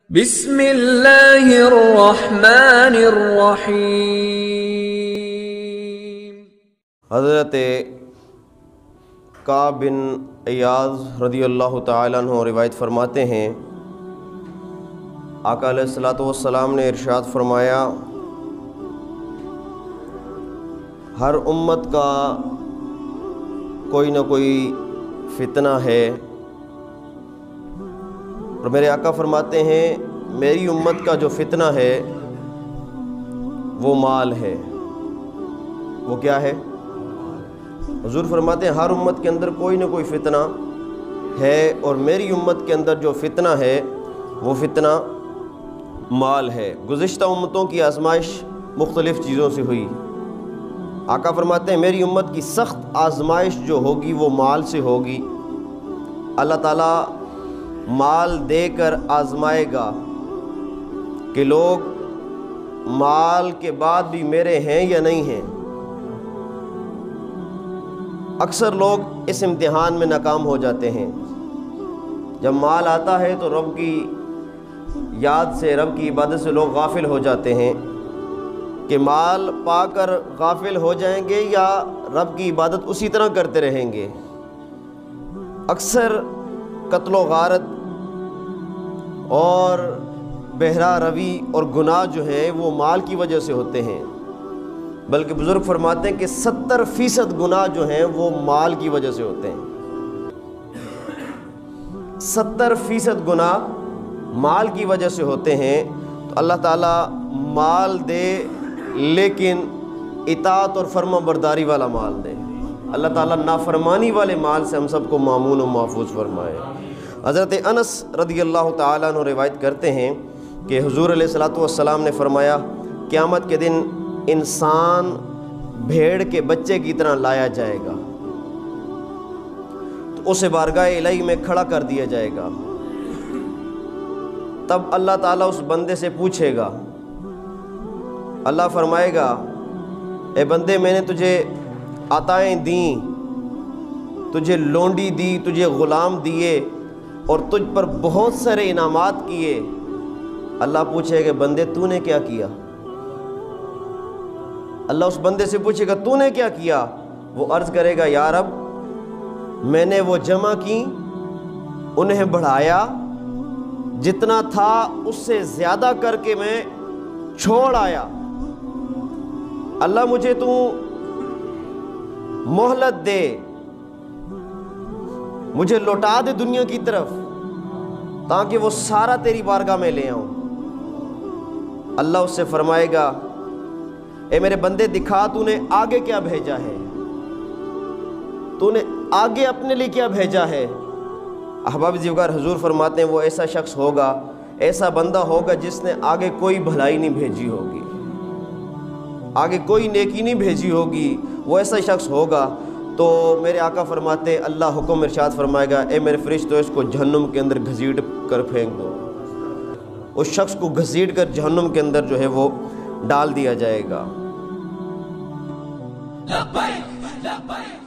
بسم اللہ الرحمن الرحیم۔ حضرت کعب بن ایاز رضی اللہ تعالیٰ عنہ روایت فرماتے ہیں، آقا علیہ الصلوۃ والسلام نے ارشاد فرمایا، ہر امت کا کوئی نہ کوئی فتنہ ہے، اور میرے آقا فرماتے ہیں میری امت کا جو فتنہ ہے وہ مال ہے۔ وہ کیا ہے؟ حضور فرماتے ہیں ہر امت کے اندر کوئی نہ کوئی فتنہ ہے، اور میری امت کے اندر جو فتنہ ہے وہ فتنہ مال ہے۔ گزشتہ امتوں کی آزمائش مختلف چیزوں سے ہوئی، آقا فرماتے ہیں میری امت کی سخت آزمائش جو ہوگی وہ مال سے ہوگی۔ اللہ تعالیٰ مال دے کر آزمائے گا کہ لوگ مال کے بعد بھی میرے ہیں یا نہیں ہیں۔ اکثر لوگ اس امتحان میں ناکام ہو جاتے ہیں۔ جب مال آتا ہے تو رب کی یاد سے، رب کی عبادت سے لوگ غافل ہو جاتے ہیں کہ مال پا کر غافل ہو جائیں گے یا رب کی عبادت اسی طرح کرتے رہیں گے۔ اکثر قتل و غارت اور بہرا روی اور گناہ جو ہیں وہ مال کی وجہ سے ہوتے ہیں، بلکہ بزرگ فرماتے ہیں کہ 70% گناہ جو ہیں وہ مال کی وجہ سے ہوتے ہیں۔ 70% گناہ مال کی وجہ سے ہوتے ہیں۔ تو اللہ تعالیٰ مال دے لیکن اطاعت اور فرما برداری والا مال دے۔ اللہ تعالیٰ نافرمانی والے مال سے ہم سب کو مامون و محفوظ فرمائے۔ حضرت انس رضی اللہ تعالیٰ عنہ روایت کرتے ہیں کہ حضور علیہ الصلوۃ والسلام نے فرمایا، قیامت کے دن انسان بھیڑ کے بچے کی طرح لایا جائے گا، تو اسے بارگاہ الہی میں کھڑا کر دیا جائے گا۔ تب اللہ تعالیٰ اس بندے سے پوچھے گا، اللہ فرمائے گا اے بندے میں نے تجھے عطائیں دیں، تجھے لونڈی دی، تجھے غلام دیے اور تجھ پر بہت سارے انعامات کیے۔ اللہ پوچھے گا بندے تو نے کیا کیا؟ اللہ اس بندے سے پوچھے گا تو نے کیا کیا؟ وہ عرض کرے گا یا رب میں نے وہ جمع کی، انہیں بڑھایا، جتنا تھا اس سے زیادہ کر کے میں چھوڑ آیا۔ اللہ مجھے تو مہلت دے، مجھے لوٹا دے دنیا کی طرف تاکہ وہ سارا تیری بارگاہ میں لے آؤں۔ اللہ اس سے فرمائے گا اے میرے بندے دکھا تو نے آگے کیا بھیجا ہے، تو نے آگے اپنے لیے کیا بھیجا ہے۔ احباب زیوگار حضور فرماتے ہیں وہ ایسا شخص ہوگا، ایسا بندہ ہوگا جس نے آگے کوئی بھلائی نہیں بھیجی ہوگی، آگے کوئی نیکی نہیں بھیجی ہوگی، وہ ایسا شخص ہوگا۔ تو میرے آقا فرماتے ہیں اللہ حکم ارشاد فرمائے گا اے میرے فرشتوں اس کو جہنم کے اندر گھسیٹ کر پھینک دو۔ اس شخص کو گھسیٹ کر جہنم کے اندر جو ہے وہ ڈال دیا جائے گا۔